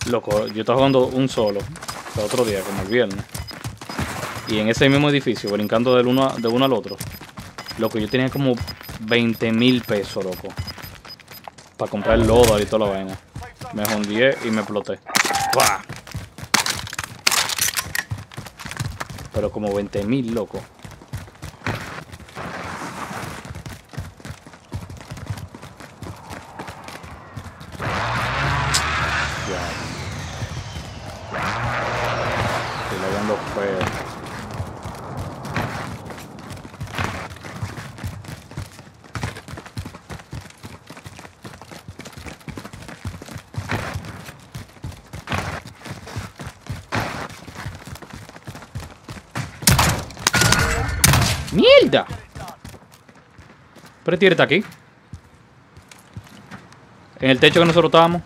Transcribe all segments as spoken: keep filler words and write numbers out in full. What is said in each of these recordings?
Loco, yo estaba jugando un solo el otro día, como el viernes. Y en ese mismo edificio, brincando del uno, de uno al otro. Loco, yo tenía como veinte mil pesos, loco. Para comprar el lodo y toda la vaina. Me hundié y me exploté. ¡Pah! Pero como veinte mil, loco. Ya. Estoy lavando feo. ¡Mierda! Pero tira está aquí. En el techo que nosotros estábamos.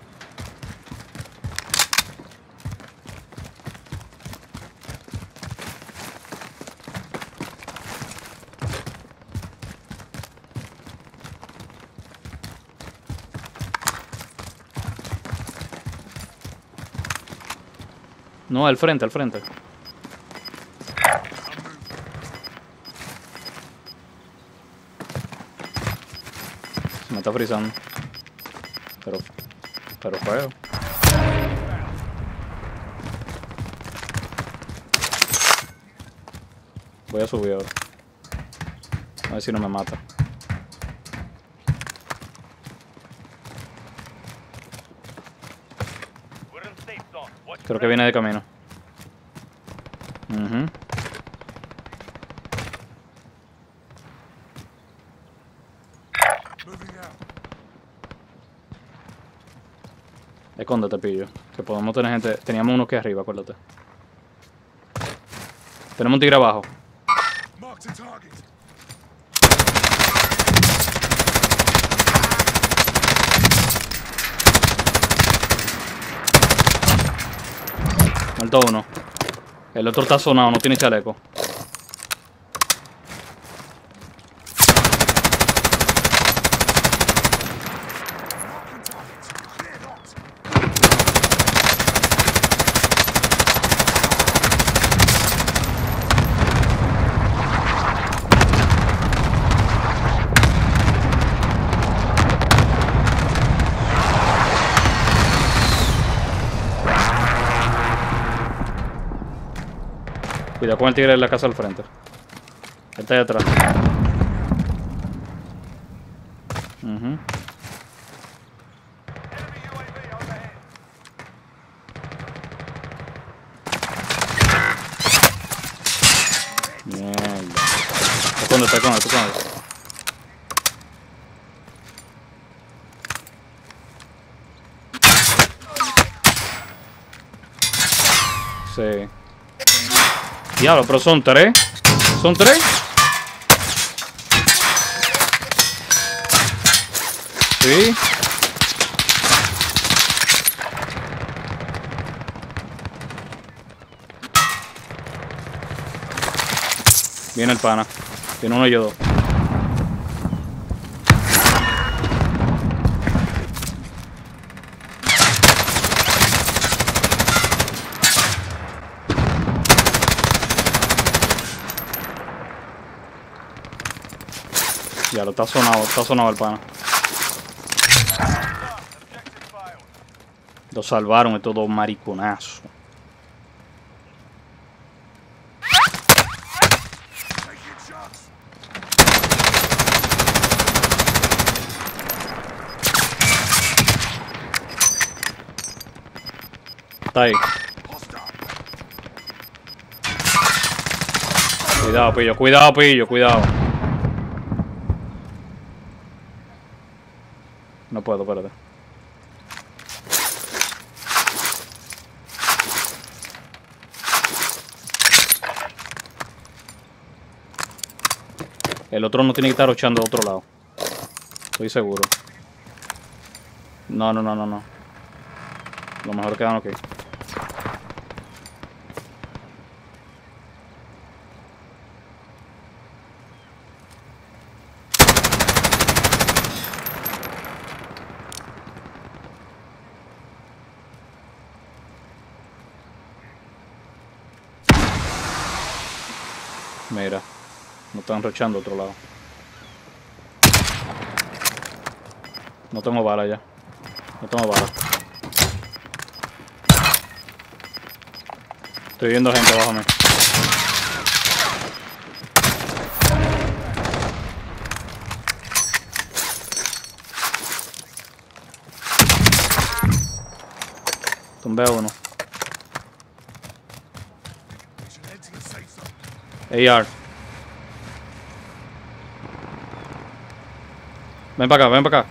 No, al frente, al frente. Se me está frizando. Pero, pero feo. Voy a subir ahora. A ver si no me mata. Creo que viene de camino. Uh-huh. Escóndete, pillo. Que podemos tener gente. Teníamos uno que arriba, acuérdate. Tenemos un tigre abajo. Muerto uno. El otro está sonado, no tiene chaleco. Cuidado con el tigre de la casa al frente. Él está ahí atrás. Uh-huh. Mierda. Escóndete, escóndete, escóndete. Sí. Diablo, pero son tres. ¿Son tres? Sí. Viene el pana. Tiene uno y yo dos. Ya lo está sonado, está sonado el pana. Lo salvaron estos dos mariconazos. Está ahí. Cuidado, pillo, cuidado, pillo, cuidado. No puedo, espérate. El otro no tiene que estar ochando de otro lado. Estoy seguro. No, no, no, no, no. Lo mejor quedan aquí. Mira, no están rochando otro lado. No tengo bala ya. No tengo bala. Estoy viendo gente abajo de mí. Tumbé a uno. A R. Ven para acá, ven para acá.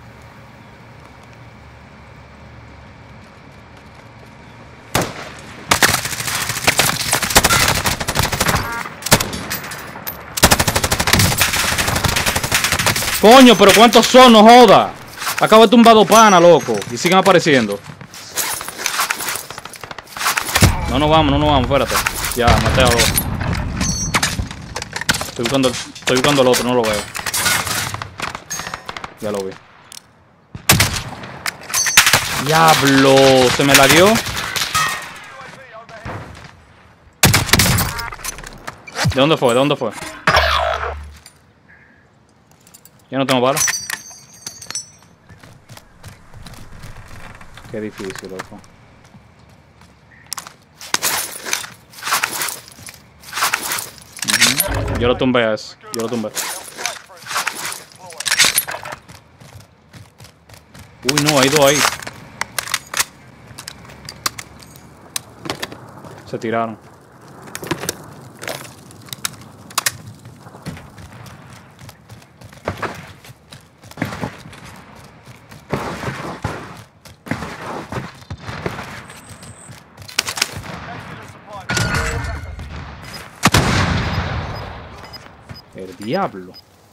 Coño, pero ¿cuántos son? No joda. Acabo de tumbar dos panas, loco. Y siguen apareciendo. No nos vamos, no nos vamos, espérate. Ya, maté a dos. Estoy buscando, estoy buscando el otro, no lo veo. Ya lo vi. ¡Diablo! ¿Se me lagueó? ¿De dónde fue? ¿De dónde fue? Ya no tengo bala. Qué difícil, loco. Uh-huh. Yo lo tumbé a ese. Yo lo tumbé. Uy, no, hay dos ahí. Se tiraron. El diablo.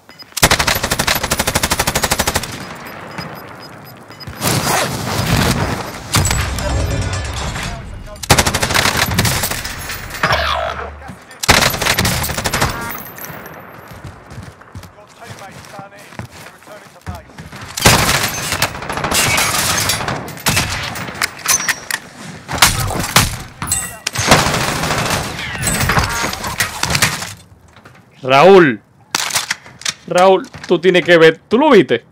Raúl. Raúl, tú tienes que ver. ¿Tú lo viste?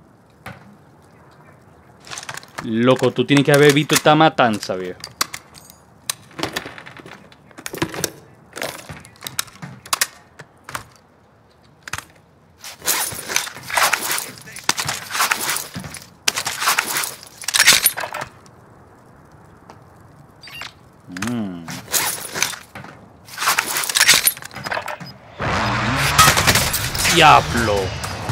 Loco, tú tienes que haber visto esta matanza, viejo. Mm. Diablo.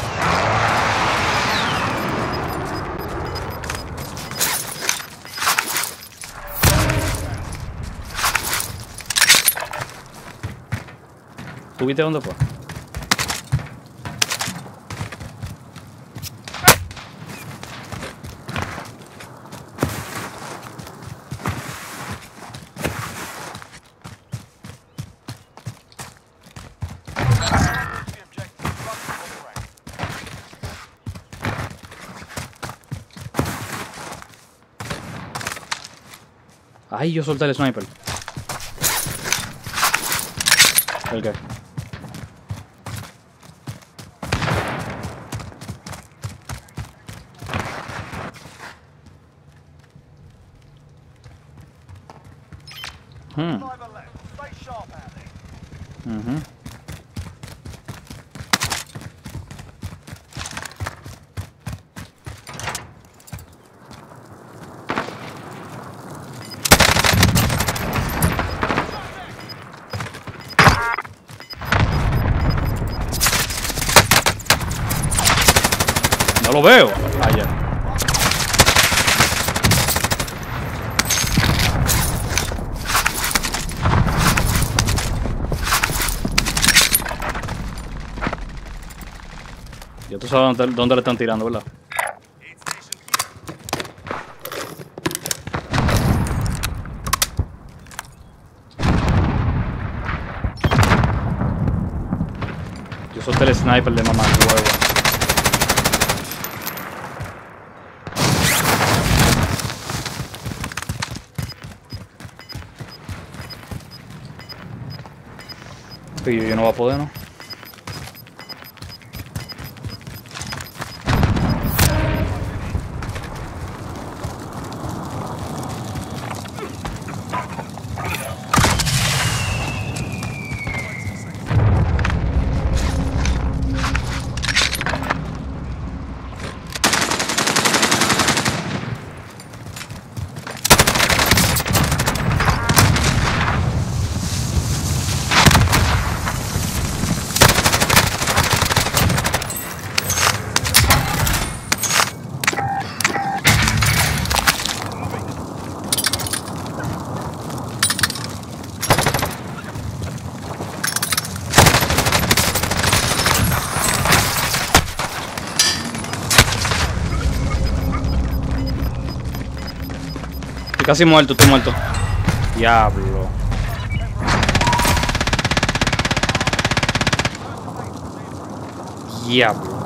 ¿Tú viste dónde fue? Ay, yo solté el sniper. ¿El qué? Hmm. Uh-huh. No lo veo. Allá. Ya tú sabes dónde, dónde le están tirando, ¿verdad? Yo solté el sniper de mamá huevo. Pero yo no va a poder, ¿no? Estoy casi muerto, estoy muerto. Diablo. Diablo.